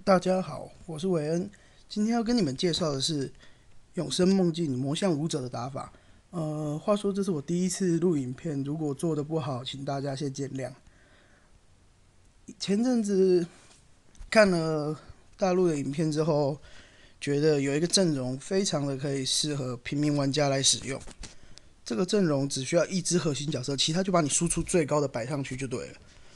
大家好，我是韦恩，今天要跟你们介绍的是永生梦境魔像舞者的打法。话说这是我第一次录影片，如果做的不好，请大家先见谅。前阵子看了大陆的影片之后，觉得有一个阵容非常的可以适合平民玩家来使用。这个阵容只需要一只核心角色，其他就把你输出最高的摆上去就对了。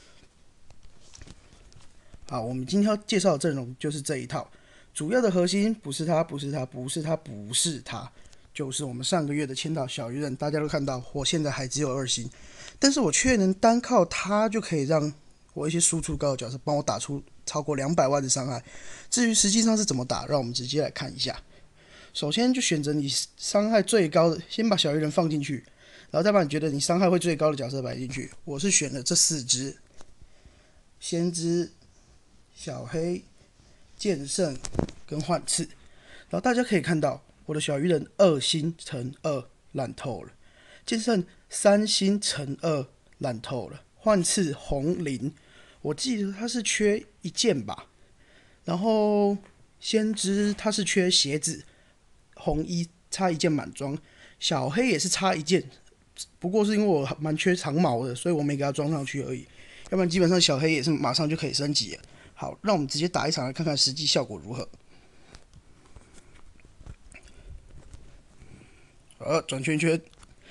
好，我们今天要介绍的阵容就是这一套，主要的核心不是他，就是我们上个月的签到小鱼人。大家都看到，我现在还只有2星，但是我却能单靠他就可以让我一些输出高的角色帮我打出超过200万的伤害。至于实际上是怎么打，让我们直接来看一下。首先就选择你伤害最高的，先把小鱼人放进去，然后再把你觉得你伤害会最高的角色摆进去。我是选了这4只：先知、小黑、剑圣跟幻刺。然后大家可以看到，我的小鱼人2星乘2烂透了，剑圣3星乘2烂透了，幻刺红0，我记得他是缺1件吧。然后先知他是缺鞋子，红1差1件满装，小黑也是差1件，不过是因为我蛮缺长矛的，所以我没给他装上去而已。要不然基本上小黑也是马上就可以升级了。好，让我们直接打一场来看看实际效果如何。转圈圈。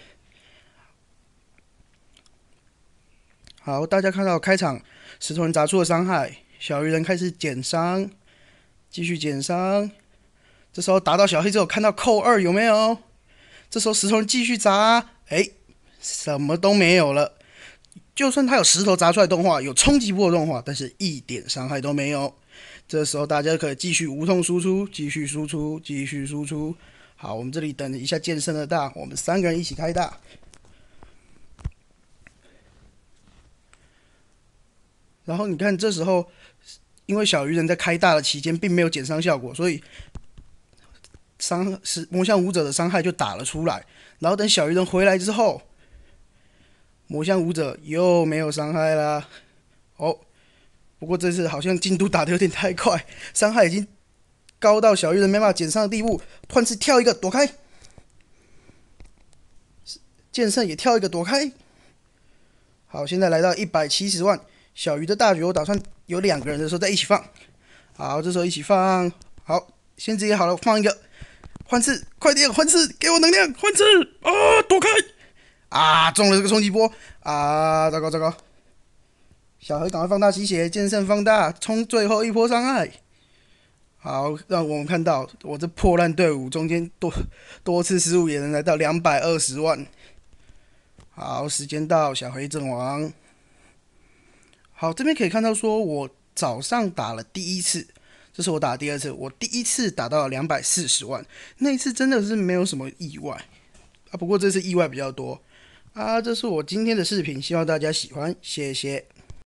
好，大家看到开场石头人砸出了伤害，小鱼人开始减伤，继续减伤。这时候打到小黑之后，看到扣2有没有？这时候石头人继续砸，什么都没有了。就算他有石头砸出来动画，有冲击波的动画，但是一点伤害都没有。这时候大家可以继续无痛输出，继续输出，继续输出。好，我们这里等一下剑圣的大，我们3个人一起开大。然后你看，这时候因为小鱼人在开大的期间并没有减伤效果，所以魔像舞者的伤害就打了出来。然后等小鱼人回来之后，魔像舞者又没有伤害啦。不过这次好像进度打得有点太快，伤害已经高到小鱼人没办法减伤的地步。幻刺跳一个躲开，剑圣也跳一个躲开。好，现在来到170万。小鱼的大局我打算有2个人的时候再一起放。好，这时候一起放。好，先知也好了，放一个幻刺，快点幻刺，给我能量，幻刺躲开中了这个冲击波糟糕糟糕！小黑赶快放大吸血，剑圣放大，冲最后一波伤害。好，让我们看到我这破烂队伍中间多次失误也能来到220万。好，时间到，小黑阵亡。好，这边可以看到说，我早上打了第1次，这是我打的第2次，我第1次打到了240万，那一次真的是没有什么意外不过这次意外比较多这是我今天的视频，希望大家喜欢，谢谢。